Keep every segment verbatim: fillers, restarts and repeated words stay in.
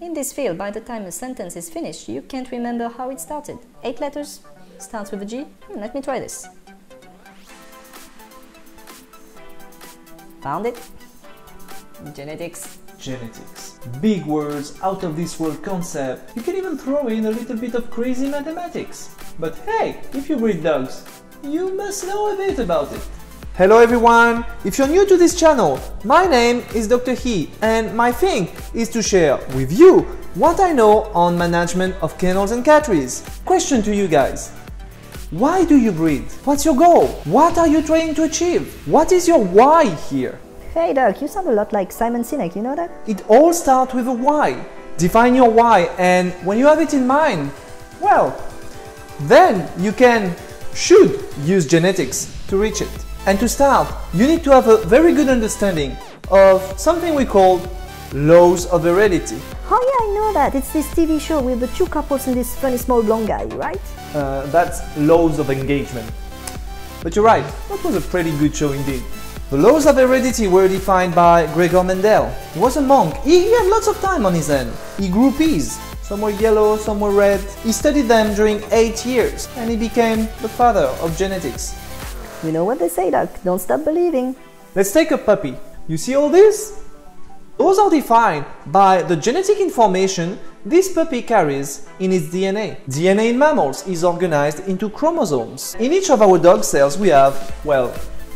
In this field, by the time a sentence is finished, you can't remember how it started. Eight letters, starts with a G. Hmm, let me try this. Found it. Genetics. Genetics. Big words, out of this world concept. You can even throw in a little bit of crazy mathematics. But hey, if you breed dogs, you must know a bit about it. Hello everyone! If you're new to this channel, my name is Doctor He, and my thing is to share with you what I know on management of kennels and catteries. Question to you guys. Why do you breed? What's your goal? What are you trying to achieve? What is your why here? Hey Doc, you sound a lot like Simon Sinek, you know that? It all starts with a why. Define your why, and when you have it in mind, well, then you can, should use genetics to reach it. And to start, you need to have a very good understanding of something we call laws of heredity. Oh yeah, I know that. It's this T V show with the two couples and this funny small blonde guy, right? Uh, that's laws of engagement. But you're right, that was a pretty good show indeed. The laws of heredity were defined by Gregor Mendel. He was a monk. He, he had lots of time on his hand. He grew peas. Some were yellow, some were red. He studied them during eight years and he became the father of genetics. You know what they say, Doc, don't stop believing. Let's take a puppy. You see all this? Those are defined by the genetic information this puppy carries in its D N A. D N A in mammals is organized into chromosomes. In each of our dog cells we have, well,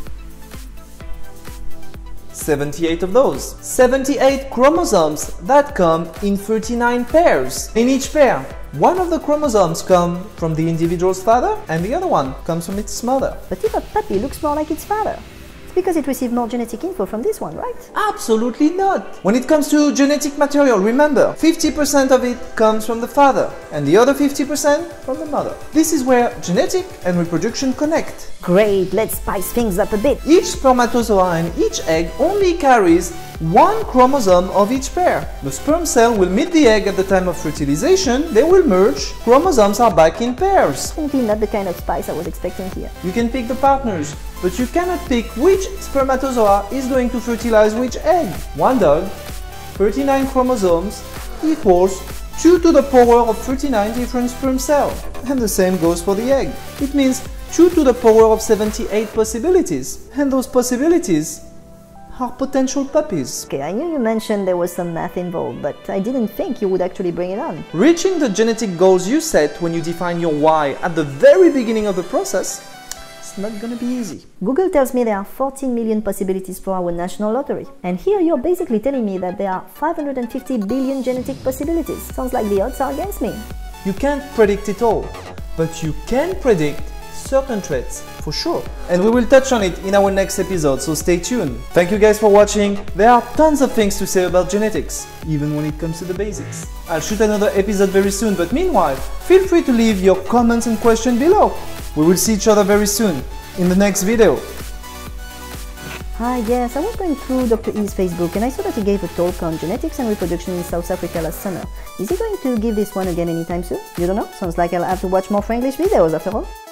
seventy-eight of those. seventy-eight chromosomes that come in thirty-nine pairs. In each pair, one of the chromosomes come from the individual's father and the other one comes from its mother. But if a puppy looks more like its father, it's because it received more genetic info from this one, right? Absolutely not! When it comes to genetic material, remember, fifty percent of it comes from the father and the other fifty percent from the mother. This is where genetic and reproduction connect. Great, let's spice things up a bit. Each spermatozoa and each egg only carries one chromosome of each pair. The sperm cell will meet the egg at the time of fertilization, they will merge, chromosomes are back in pairs. Simply not the kind of spice I was expecting here. You can pick the partners, but you cannot pick which spermatozoa is going to fertilize which egg. One dog, thirty-nine chromosomes equals two to the power of thirty-nine different sperm cells. And the same goes for the egg. It means two to the power of seventy-eight possibilities. And those possibilities are potential puppies. Okay, I knew you mentioned there was some math involved, but I didn't think you would actually bring it on. Reaching the genetic goals you set when you define your why at the very beginning of the process, it's not gonna be easy. Google tells me there are fourteen million possibilities for our national lottery. And here you're basically telling me that there are five hundred fifty billion genetic possibilities. Sounds like the odds are against me. You can't predict it all, but you can predict certain traits for sure. And we will touch on it in our next episode, so stay tuned. Thank you guys for watching. There are tons of things to say about genetics, even when it comes to the basics. I'll shoot another episode very soon, but meanwhile, feel free to leave your comments and questions below. We will see each other very soon in the next video. Ah yes, I was going through Doctor E's Facebook and I saw that he gave a talk on genetics and reproduction in South Africa last summer. Is he going to give this one again anytime soon? You don't know? Sounds like I'll have to watch more Franglish videos after all.